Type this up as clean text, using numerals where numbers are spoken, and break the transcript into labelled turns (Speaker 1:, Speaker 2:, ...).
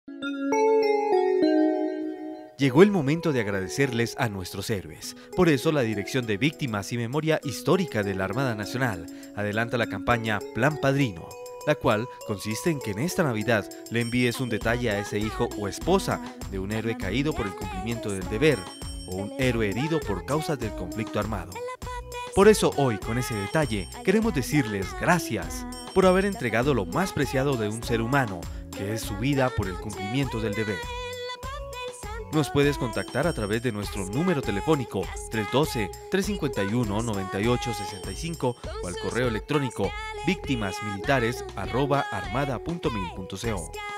Speaker 1: Llegó el momento de agradecerles a nuestros héroes. Por eso, la Dirección de Víctimas y Memoria Histórica de la Armada Nacional adelanta la campaña Plan Padrino, la cual consiste en que en esta Navidad le envíes un detalle a ese hijo o esposa de un héroe caído por el cumplimiento del deber o un héroe herido por causas del conflicto armado. Por eso hoy, con ese detalle, queremos decirles gracias por haber entregado lo más preciado de un ser humano, que es su vida por el cumplimiento del deber. Nos puedes contactar a través de nuestro número telefónico 312-351-9865 o al correo electrónico victimasmilitares@armada.mil.co.